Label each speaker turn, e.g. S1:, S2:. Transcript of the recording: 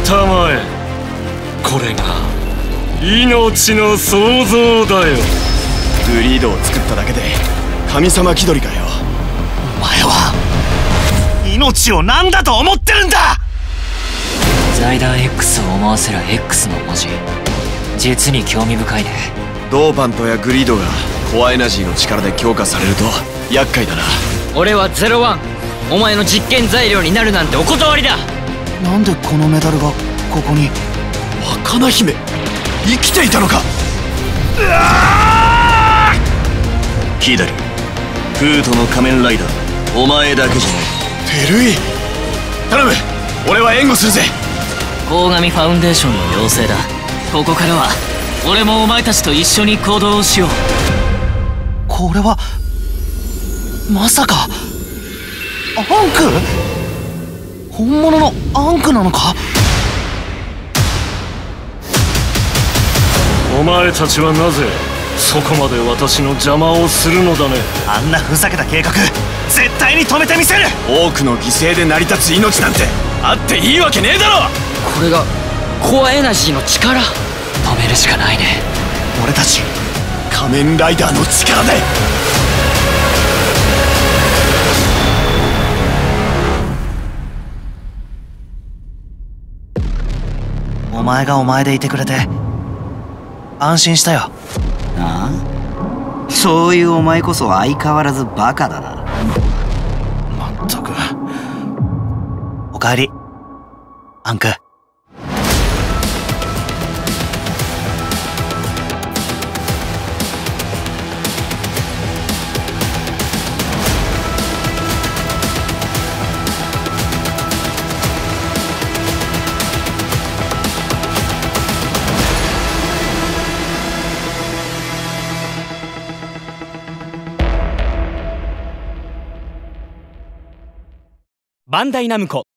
S1: たまえ。これが命の創造だよ。
S2: グリードを作っただけで神様気取りかよ。
S3: お前は命を何だと思ってるんだ。
S4: 財団 X を思わせる X の文字、実に興味深いね。
S2: ドーパントやグリードがコアエナジーの力で強化されると厄介だな。
S5: 俺は01、お前の実験材料になるなんてお断りだ。
S3: なんでこのメダルがここに。
S2: 若菜姫生きていたのか。
S1: ヒダル、フートの仮面ライダー、お前だけじゃない。
S2: テルイ、頼む、俺は援護するぜ。
S5: 鴻上ファウンデーションの妖精だ。ここからは俺もお前たちと一緒に行動をしよう。
S3: これはまさかアンク。本物のアンクなのか。
S1: お前たちはなぜそこまで私の邪魔をするのだね。
S3: あんなふざけた計画絶対に止めてみせる。
S2: 多くの犠牲で成り立つ命なんてあっていいわけねえだろ。
S5: これがコアエナジーの力。
S4: 止めるしかないね。
S3: 俺たち
S2: 仮面ライダーの力で。
S3: お前がお前でいてくれて安心したよ。
S6: ああ、そういうお前こそ相変わらずバカだな。
S3: まったく。おかえりアンク。
S7: バンダイナムコ